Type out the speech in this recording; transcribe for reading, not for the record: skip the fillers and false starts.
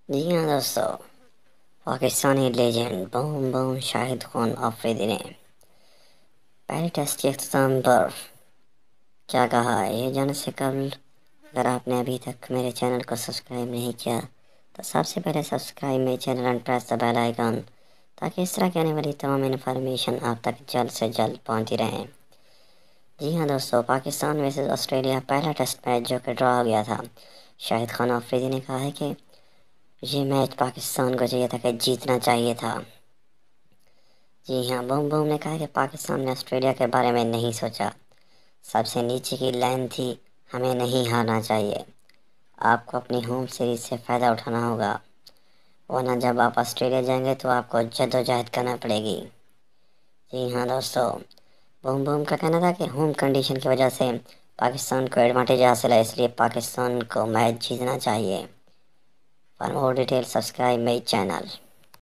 جی ہاں دوستو، Pakistani legend boom boom Shahid Khan Afridi نے پہلے ٹیسٹ کے اختتام پر کیا کہا ہے یہ جاننے سے قبل اگر آپ نے ابھی تک میرے چینل کو سبسکرائب نہیں کیا تو سب سے پہلے سبسکرائب میرے channel and press the bell icon تاکہ اس طرح کی آنے والی تمام انفارمیشن آپ تک جلد سے جلد پہنچتی رہیں۔ جی ہاں دوستو، پاکستان ورسز آسٹریلیا پہلا ٹیسٹ میچ جو کہ ڈرا ہو گیا تھا، شاہد خان آفریدی نے کہا ہے کہ یہ میچ پاکستان کو چاہیے تھا کہ جیتنا چاہیے تھا۔ جی ہاں، بوم بوم نے کہا کہ پاکستان نے آسٹریلیا کے بارے میں نہیں سوچا، سب سے نیچے کی لائن تھی، ہمیں نہیں ہارنا چاہیے، آپ کو اپنی ہوم سیریز سے فائدہ اٹھانا ہوگا، ورنہ جب آپ آسٹریلیا جائیں گے تو آپ کو جد و جہد کرنا پڑے گی۔ جی ہاں دوستو، بوم بوم کا کہنا تھا کہ ہوم کنڈیشن کی وجہ سے پاکستان کو ایڈوانٹیج حاصل ہے، اس لیے پاکستان کو میچ جیتنا چاہیے۔ For more details, subscribe my channel.